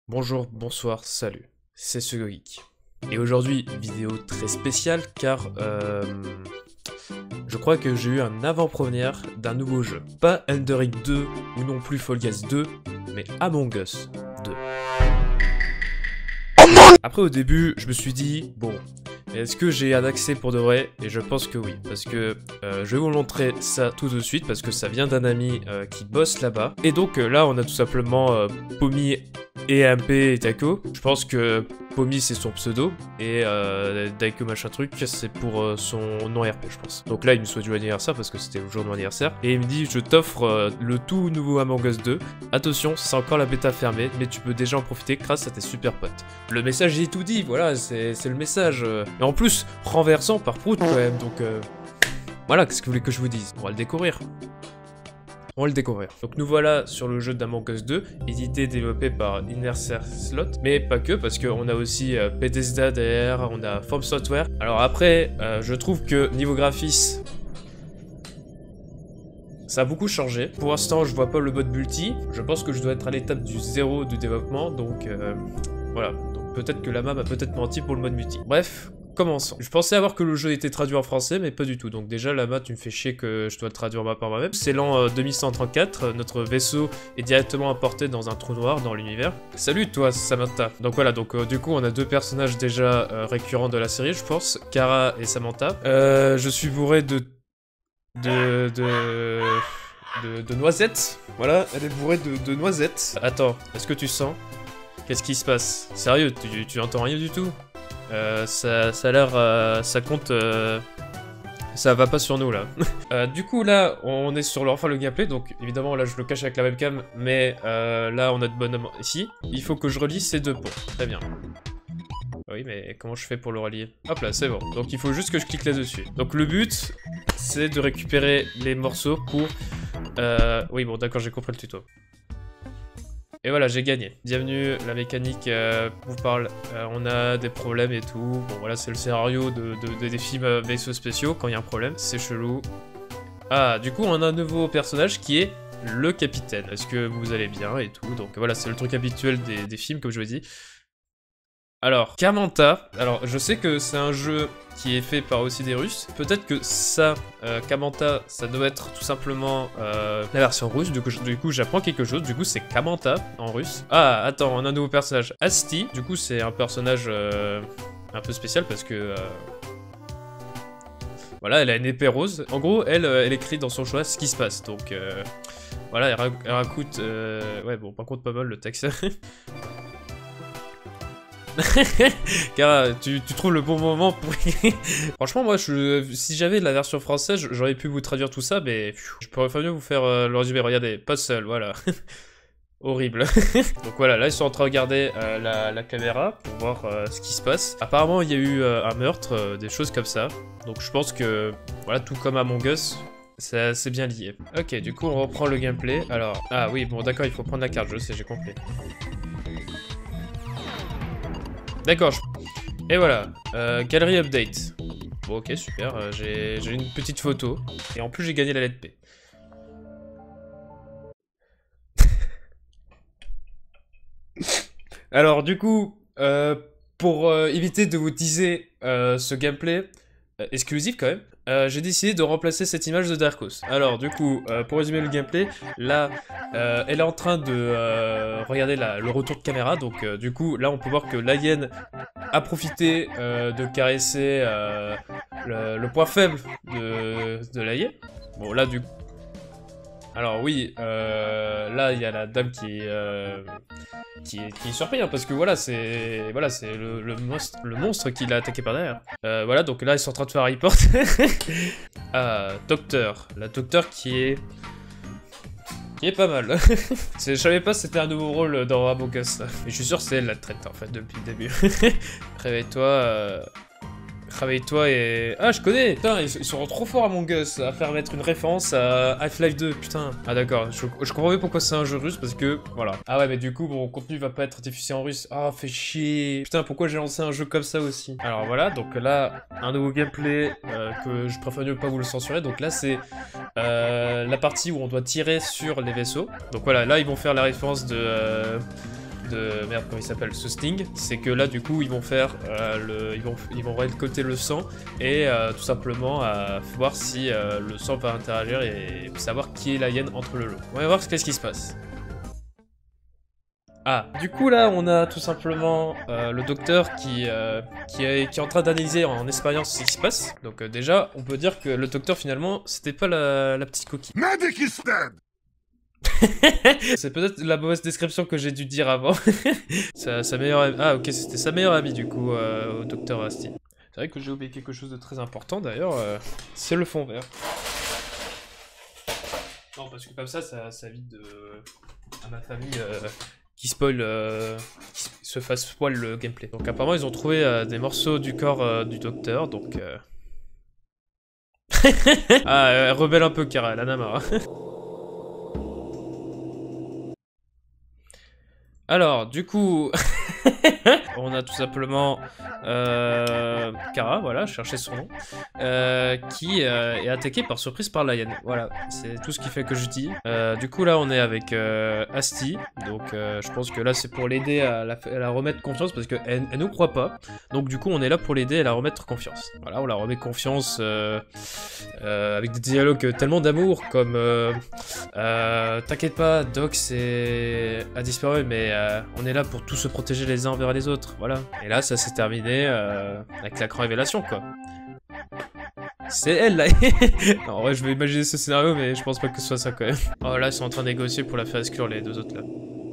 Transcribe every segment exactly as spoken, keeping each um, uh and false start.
Bonjour, bonsoir, salut, c'est SugoGeek. Et aujourd'hui, vidéo très spéciale car euh, je crois que j'ai eu un avant-première d'un nouveau jeu. Pas Elden Ring deux ou non plus Fall Guys deux, mais Among Us deux. Après au début, je me suis dit, bon, est-ce que j'ai un accès pour de vrai? Et je pense que oui, parce que euh, je vais vous montrer ça tout de suite, parce que ça vient d'un ami euh, qui bosse là-bas. Et donc euh, là, on a tout simplement euh, Pommy et M P et Daiko. Je pense que Pommy c'est son pseudo, et euh, Daiko machin truc, c'est pour euh, son nom R P, je pense. Donc là, il me souhaite joyeux anniversaire, parce que c'était le jour de mon anniversaire. Et il me dit, je t'offre euh, le tout nouveau Among Us deux. Attention, c'est encore la bêta fermée, mais tu peux déjà en profiter grâce à tes super potes. Le message, il est tout dit, voilà, c'est le message. Euh... Et en plus, renversant par Prout quand même, donc euh... voilà, qu'est-ce que vous voulez que je vous dise? On va le découvrir. On va le découvrir. Donc nous voilà sur le jeu d'Among Us deux, édité et développé par Inertia Slot, mais pas que, parce qu'on a aussi euh, Bethesda derrière, on a From Software. Alors après, euh, je trouve que niveau graphisme, ça a beaucoup changé. Pour l'instant, je vois pas le mode multi. Je pense que je dois être à l'étape du zéro du développement, donc euh, voilà. Donc peut-être que la map a peut-être menti pour le mode multi. Bref. Commençons. Je pensais avoir que le jeu était traduit en français, mais pas du tout. Donc déjà, là-bas, tu me fais chier que je dois le traduire par moi-même. C'est l'an euh, deux mille cent trente-quatre, notre vaisseau est directement apporté dans un trou noir dans l'univers. Salut toi, Samantha. Donc voilà, donc euh, du coup, on a deux personnages déjà euh, récurrents de la série, je pense, Kara et Samantha. Euh, je suis bourré de... de... de... de, de noisettes. Voilà, elle est bourrée de, de noisettes. Attends, est-ce que tu sens? Qu'est-ce qui se passe? Sérieux, tu, tu entends rien du tout? Euh, ça, ça a l'air... Euh, ça compte... Euh, ça va pas sur nous, là. euh, du coup, là, on est sur le, enfin, le gameplay, donc évidemment, là, je le cache avec la webcam, mais euh, là, on a de bonhommes ici. Il faut que je relie ces deux ponts. Très bien. Oui, mais comment je fais pour le relier? Hop là, c'est bon. Donc, il faut juste que je clique là-dessus. Donc, le but, c'est de récupérer les morceaux pour... Euh, oui, bon, d'accord, j'ai compris le tuto. Et voilà, j'ai gagné. Bienvenue, la mécanique euh, vous parle. Euh, on a des problèmes et tout. Bon, voilà, c'est le scénario de, de, de, des films euh, vaisseaux spéciaux. Quand il y a un problème, c'est chelou. Ah, du coup, on a un nouveau personnage qui est le capitaine. Est-ce que vous allez bien et tout? Donc voilà, c'est le truc habituel des, des films, comme je vous ai dit. Alors, Kamanta, alors je sais que c'est un jeu qui est fait par aussi des Russes. Peut-être que ça, euh, Kamanta, ça doit être tout simplement euh, la version russe. Du coup, du coup j'apprends quelque chose. Du coup, c'est Kamanta en russe. Ah, attends, on a un nouveau personnage, Asti. Du coup, c'est un personnage euh, un peu spécial parce que... Euh, voilà, elle a une épée rose. En gros, elle, elle écrit dans son choix ce qui se passe. Donc, euh, voilà, elle, rac elle raconte... Euh, ouais, bon, par contre, pas mal le texte. Car tu, tu trouves le bon moment pour... Franchement, moi, je, si j'avais la version française, j'aurais pu vous traduire tout ça, mais pfiou, je pourrais mieux vous faire euh, le résumé. Regardez, pas seul, voilà. Horrible. Donc voilà, là, ils sont en train de regarder euh, la, la caméra pour voir euh, ce qui se passe. Apparemment, il y a eu euh, un meurtre, euh, des choses comme ça. Donc je pense que, voilà, tout comme Among Us, c'est bien lié. Ok, du coup, on reprend le gameplay. Alors, ah oui, bon, d'accord, il faut prendre la carte, je sais, j'ai compris. D'accord, je... et voilà, euh, galerie update. Bon, ok, super, euh, j'ai une petite photo, et en plus j'ai gagné la lettre P. Alors du coup, euh, pour euh, éviter de vous teaser euh, ce gameplay, euh, exclusif quand même, euh, j'ai décidé de remplacer cette image de Darkos. Alors du coup, euh, pour résumer le gameplay, là, euh, elle est en train de euh, regarder la, le retour de caméra, donc euh, du coup, là on peut voir que la hyène a profité euh, de caresser euh, le, le point faible de, de la hyène. Bon là du coup... Alors oui, euh, là il y a la dame qui, euh, qui, est, qui est surpris, hein, parce que voilà, c'est voilà, c'est le, le, monstre, le monstre qui l'a attaqué par derrière. Euh, voilà, donc là ils sont en train de faire un report. Ah, docteur. La docteur qui est... qui est pas mal. Je savais pas si c'était un nouveau rôle dans Among Us. Mais je suis sûr que c'est elle la traite en fait depuis le début. Réveille-toi... Euh... Réveille-toi et... Ah, je connais. Putain, ils sont trop forts à Among Us à faire mettre une référence à Half-Life deux, putain. Ah d'accord, je, je comprends mieux pourquoi c'est un jeu russe, parce que... Voilà. Ah ouais, mais du coup, mon contenu va pas être diffusé en russe. Ah, fait chier. Putain, pourquoi j'ai lancé un jeu comme ça aussi? Alors voilà, donc là, un nouveau gameplay euh, que je préfère ne pas vous le censurer. Donc là, c'est euh, la partie où on doit tirer sur les vaisseaux. Donc voilà, là, ils vont faire la référence de... Euh, de merde comment il s'appelle ce Sting, c'est que là du coup ils vont faire euh, le, ils vont ils vont récolter le sang et euh, tout simplement euh, voir si euh, le sang va interagir et savoir qui est la hyène entre le lot. On va voir ce qu'est-ce qui se passe. Ah, du coup là on a tout simplement euh, le docteur qui, euh, qui, est, qui est en train d'analyser en expérience ce qui se passe. Donc euh, déjà on peut dire que le docteur finalement c'était pas la, la petite coquille. Medic is dead. C'est peut-être la mauvaise description que j'ai dû dire avant. sa, sa meilleure amie... Ah ok c'était sa meilleure amie du coup euh, au docteur Asti. C'est vrai que j'ai oublié quelque chose de très important d'ailleurs, euh, c'est le fond vert. Non parce que comme ça ça, ça évite de... à ma famille... Euh... qui spoil, euh, qui se fasse spoil le gameplay. Donc apparemment ils ont trouvé euh, des morceaux du corps euh, du docteur, donc... Euh... ah, euh, rebelle un peu Kara, elle en a marre. Alors, du coup... on a tout simplement euh, Kara, voilà, chercher son nom, euh, qui euh, est attaqué par surprise par la hyène. Voilà, c'est tout ce qui fait que je dis. Euh, du coup, là, on est avec euh, Asti, donc euh, je pense que là, c'est pour l'aider à, à la remettre confiance, parce qu'elle elle nous croit pas. Donc, du coup, on est là pour l'aider à la remettre confiance. Voilà, on la remet confiance euh, euh, avec des dialogues tellement d'amour, comme euh, euh, t'inquiète pas, Doc c'est a disparu, mais euh, on est là pour tous se protéger les uns envers les autres. Voilà. Et là, ça s'est terminé euh, avec la grande révélation, quoi. C'est elle, là. Non, en vrai, je vais imaginer ce scénario, mais je pense pas que ce soit ça, quand même. Oh, là, ils sont en train de négocier pour la faire exclure, les deux autres, là.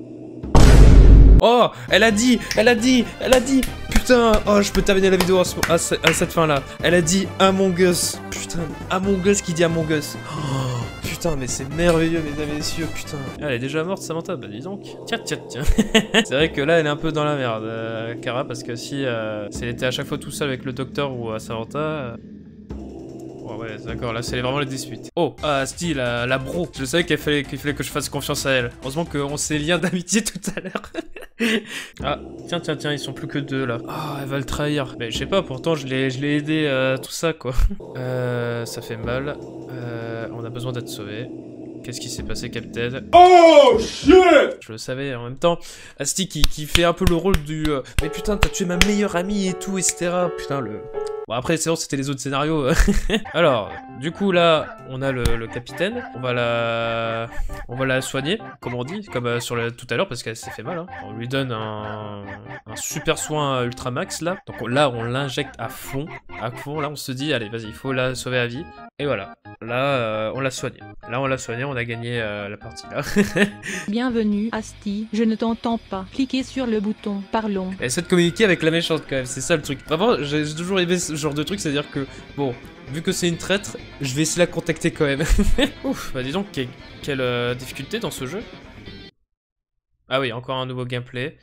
Oh, elle a dit, elle a dit, elle a dit. Putain, oh, je peux terminer la vidéo à, ce, à, ce, à cette fin-là. Elle a dit Among Us. Putain, Among Us qui dit Among Us. Oh, putain, mais c'est merveilleux, mesdames et messieurs, putain. Elle est déjà morte, Samantha, bah dis donc. Tiens, tiens, tiens. C'est vrai que là, elle est un peu dans la merde, euh, Kara, parce que si, euh, si elle était à chaque fois tout seul avec le docteur ou à Samantha... Euh... Oh ouais, d'accord, là c'est vraiment les disputes. Oh, ah, Asti, la, la bro. Je savais qu'il fallait, qu'il fallait que je fasse confiance à elle. Heureusement qu'on s'est liés d'amitié tout à l'heure. Ah, tiens, tiens, tiens, ils sont plus que deux là. Ah, elle va le trahir. Mais je sais pas, pourtant je l'ai je l'ai aidé à tout ça quoi. Euh, ça fait mal. Euh, on a besoin d'être sauvés. Qu'est-ce qui s'est passé, Captain? Oh shit! Je le savais en même temps. Asti qui, qui fait un peu le rôle du... Euh, mais putain, t'as tué ma meilleure amie et tout, et cetera. Putain, le... Bon, après, c'est bon, c'était les autres scénarios. Alors, du coup, là, on a le, le capitaine. On va la... On va la soigner, comme on dit, comme euh, sur le, tout à l'heure, parce qu'elle s'est fait mal. Hein. On lui donne un, un super soin ultra max, là. Donc là, on l'injecte à fond. À fond, là, on se dit, allez, vas-y, il faut la sauver à vie. Et voilà. Là, euh, on l'a soigné. Là, on l'a soigné, on a gagné euh, la partie, là. Bienvenue, Asti. Je ne t'entends pas. Cliquez sur le bouton. Parlons. Elle essaie de communiquer avec la méchante, quand même. C'est ça, le truc. Vraiment, j'ai toujours aimé ce genre de truc, c'est-à-dire que, bon, vu que c'est une traître, je vais essayer de la contacter quand même. Ouf, bah dis donc, quelle, quelle euh, difficulté dans ce jeu. Ah oui, encore un nouveau gameplay.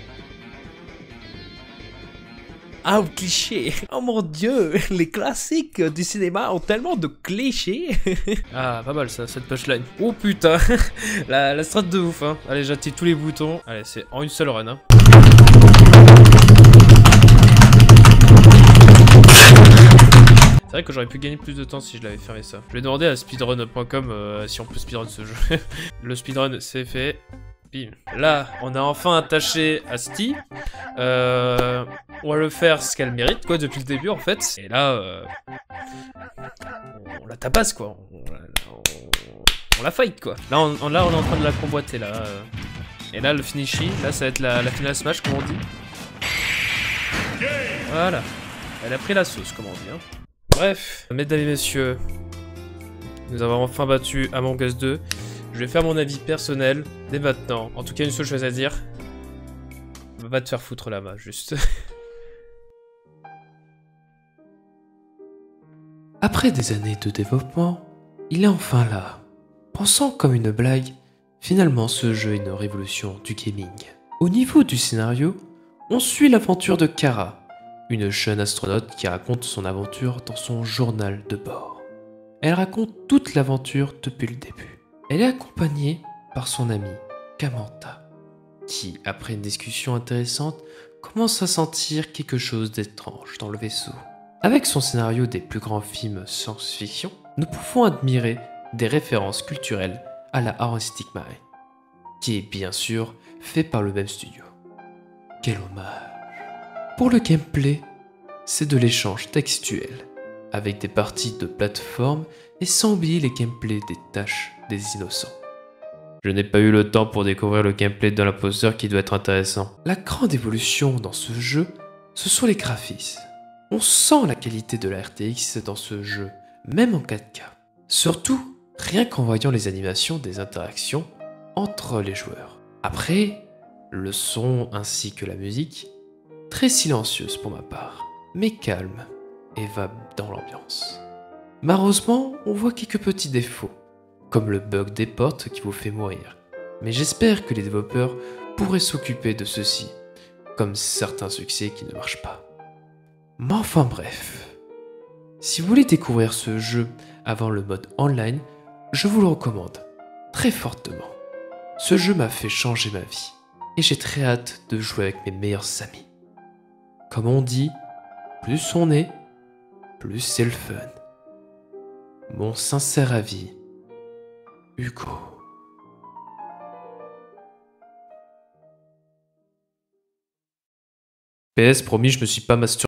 Ah, au cliché. Oh mon dieu, les classiques du cinéma ont tellement de clichés. Ah, pas mal ça, cette punchline. Oh putain, la, la strat de ouf, hein. Allez, j'active tous les boutons. Allez, c'est en une seule run, hein. C'est vrai que j'aurais pu gagner plus de temps si je l'avais fermé ça. Je vais demander à speedrun point com euh, si on peut speedrun ce jeu. Le speedrun, c'est fait. Bim. Là, on a enfin attaché Asti. Euh, on va le faire ce qu'elle mérite, quoi, depuis le début, en fait. Et là, euh, on, on la tabasse, quoi. On, on, on la fight, quoi. Là on, on, là, on est en train de la convoiter, là. Et là, le finishy, là, ça va être la, la finale smash, comme on dit. Voilà. Elle a pris la sauce, comme on dit, hein. Bref, mesdames et messieurs, nous avons enfin battu Among Us deux. Je vais faire mon avis personnel dès maintenant. En tout cas, une seule chose à dire. Va te faire foutre là-bas, juste. Après des années de développement, il est enfin là. Pensant comme une blague, finalement ce jeu est une révolution du gaming. Au niveau du scénario, on suit l'aventure de Kara, une jeune astronaute qui raconte son aventure dans son journal de bord. Elle raconte toute l'aventure depuis le début. Elle est accompagnée par son amie, Samantha, qui, après une discussion intéressante, commence à sentir quelque chose d'étrange dans le vaisseau. Avec son scénario des plus grands films science-fiction, nous pouvons admirer des références culturelles à la Horistic Marine. qui est bien sûr fait par le même studio. Quel hommage! Pour le gameplay, c'est de l'échange textuel, avec des parties de plateforme et sans oublier les gameplays des tâches des innocents. Je n'ai pas eu le temps pour découvrir le gameplay de l'imposteur qui doit être intéressant. La grande évolution dans ce jeu, ce sont les graphismes. On sent la qualité de la R T X dans ce jeu, même en quatre K. Surtout, rien qu'en voyant les animations des interactions entre les joueurs. Après, le son ainsi que la musique, très silencieuse pour ma part, mais calme et va dans l'ambiance. Malheureusement, on voit quelques petits défauts, comme le bug des portes qui vous fait mourir. Mais j'espère que les développeurs pourraient s'occuper de ceci, comme certains succès qui ne marchent pas. Mais enfin bref, si vous voulez découvrir ce jeu avant le mode online, je vous le recommande très fortement. Ce jeu m'a fait changer ma vie, et j'ai très hâte de jouer avec mes meilleurs amis. Comme on dit, plus on est, plus c'est le fun. Mon sincère avis, Hugo. P S, promis, je me suis pas masturbé.